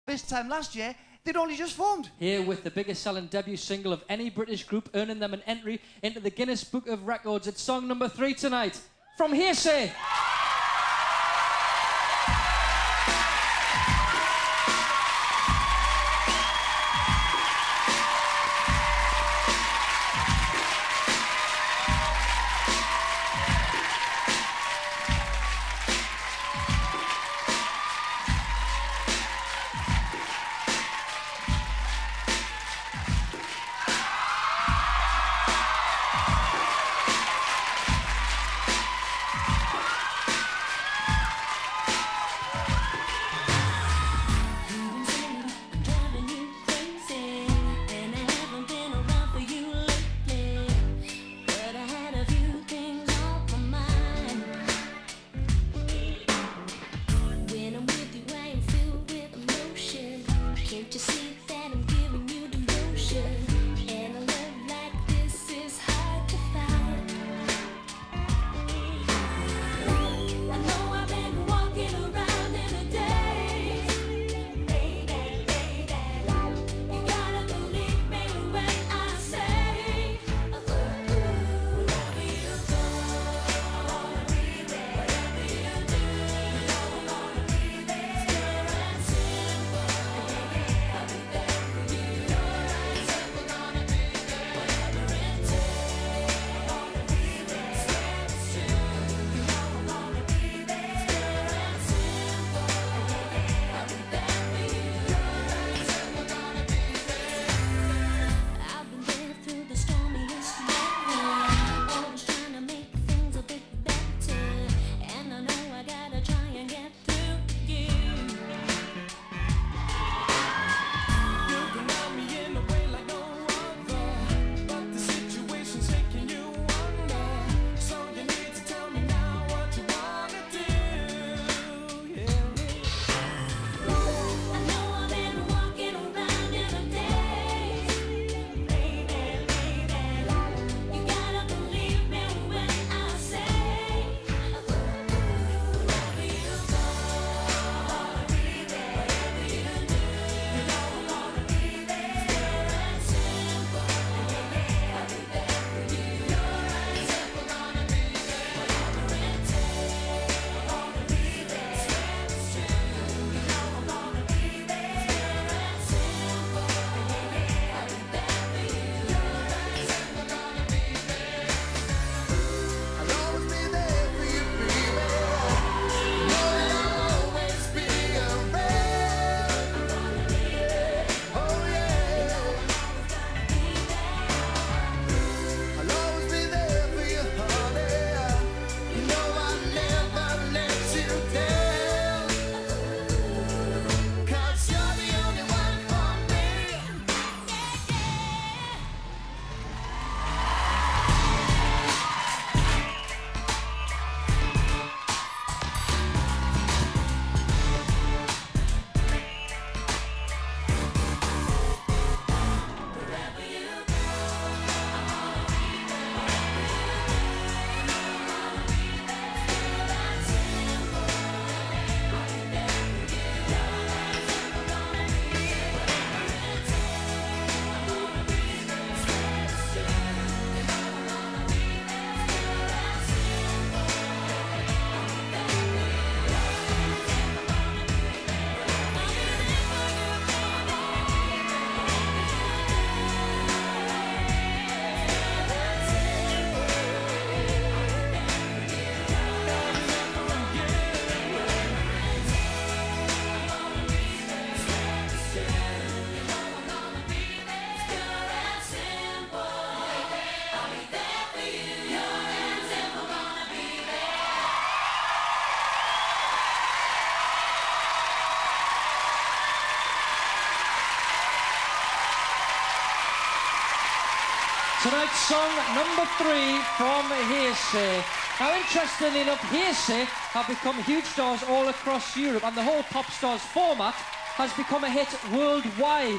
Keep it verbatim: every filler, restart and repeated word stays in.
This time last year, they'd only just formed. Here with the biggest selling debut single of any British group, earning them an entry into the Guinness Book of Records. It's song number three tonight, from Hearsay. Tonight's song number three from Hearsay. Now, interestingly enough, Hearsay have become huge stars all across Europe, and the whole Pop Stars format has become a hit worldwide.